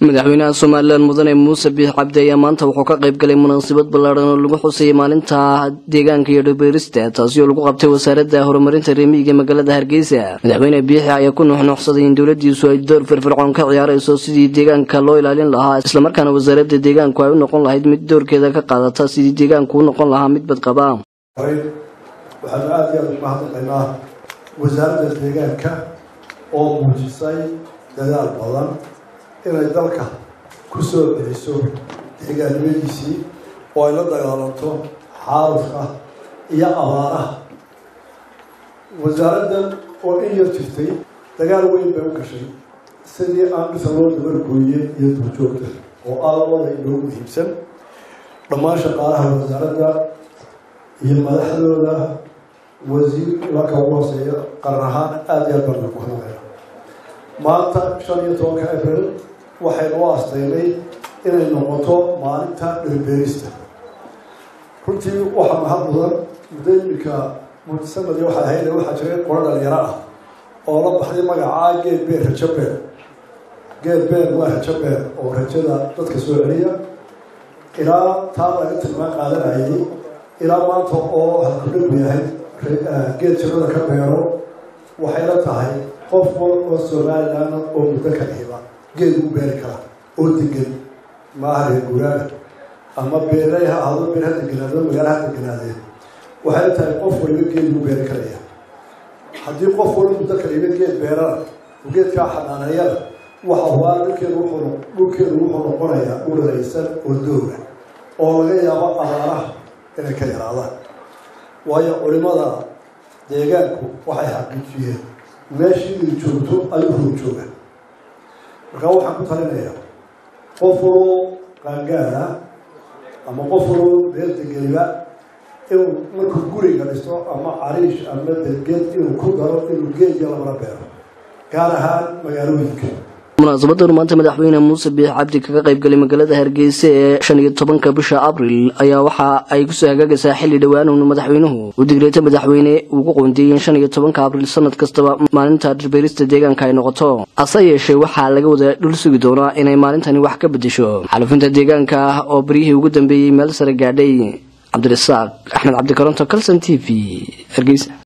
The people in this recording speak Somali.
madaxweynaha Soomaaliland mudane Muuse Biix Cabdi ayaa maanta wuxuu ka qayb galay munaasabad ballaaran oo lagu xusay maalinta deegaanka iyo dhirbeerista taasi oo lagu qabtay wasaaradda horumarinta reer miyiga magaalada Hargeysa. Madaxweyne Biix ayaa ku nuuxnuuxsaday in dawladdiisu ay door firfircoon ka ciyaarayso sidii deegaanka loo ilaalin lahaa isla markaana wasaaradda deegaanku ay u noqon lahayd mid doorkeeda ka qaadata sidii deegaanku u noqon lahaa mid badqaba. waxaan aad iyo aad uga mahadnaqaynaa wasaaradda deegaanka oo muujisay dadaal badan inay dalka ku soo celiso deegaanimadiisii oo ay la dagaalanto xaalufka iyo abaaraha. wasaaraddan oo in yar jirtay dagaal weyn bay u gashay sidii aan dhisa loo dabargooyey iyo duurjoogta oo aadamada inoogu muhiimsan. dhammaan shaqaalaha wasaaradda iyo madaxdooda wasiir ilaa ka ugu hooseeya qaran ahaan aad iyo aad baan ku hadlaya. maanta 15 Abriil waxaynu u astaynay inay noqoto maalinta dhirbeerista. runtii waxaa mahad mudan mudooyinka mudsanadi waxay ahayd waxaa jiray qolo dhalinyaro ah oo la baxday magaca geed beer rajo beer. geed beer waa rajo beer oo rajada dadka soo celiya ilaa taa laga tilmaan qaadanayay ilaa maanta oo halkudhagu yahay geed jirada ka beero. waxay la tahay qof walba Soomaaliland oo muddo ka dhiba geed u beeri kara oo degan maaha reer guuraaga ama beeray ha ahaado beer hadda ganaado magaalaha deganaadeen. waxay tahay qof walba geed u beeri karaya haddii qof walba muddo ka dhiba geed beerana geedkaa xanaanayana waxa waa dhulkeedu wuxuu noqonayaa dhul raysan oo dooga oo laga yaabo abaaraha inay ka yaraadaan. waayo culimada deegaanku waxay xaqiijiyeen meeshii ay joogto ayuu ruu jooga. markaa waxaan ku talinayaa qof waloo qaangaara ama qof waloo reer degeliba inuu markuu guriga dhisto ama cariish ama degeed inuu ku daro inuu geedya labala beero gaar ahaan magaalooyinka. munaasabaddan maanta madaxweyne Muuse Biix Cabdi kaga qayb galay magaalada Hargeysa ee 15 bisha Abriil ayaa waxa ay ku soo hagaagaysaa xilli dhawaan uu madaxweynuhu u digreetay madaxweyne ugu qoondeeyay 15 Abriil sanad kastaba maalinta dhirbeerista deegaanka ay noqoto. ase yeeshee waxaa laga wada dhul sugi doonaa inay maalintani wax ka bedesho xalufinta deegaanka oo barihii ugu dambeeyay meel sare gaadhay. Cabdirasaaq Axmed Cabdi Karanto Kalsan TV Hargeysa.